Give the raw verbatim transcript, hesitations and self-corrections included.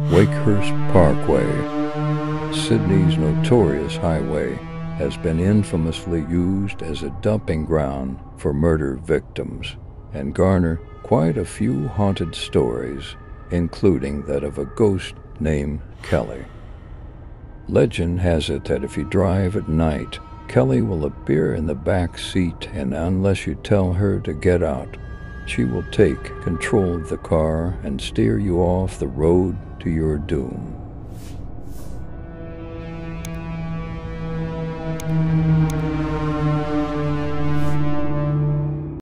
Wakehurst Parkway, Sydney's notorious highway, has been infamously used as a dumping ground for murder victims and garner quite a few haunted stories, including that of a ghost named Kelly. Legend has it that if you drive at night, Kelly will appear in the back seat, and unless you tell her to get out, she will take control of the car and steer you off the road to your doom.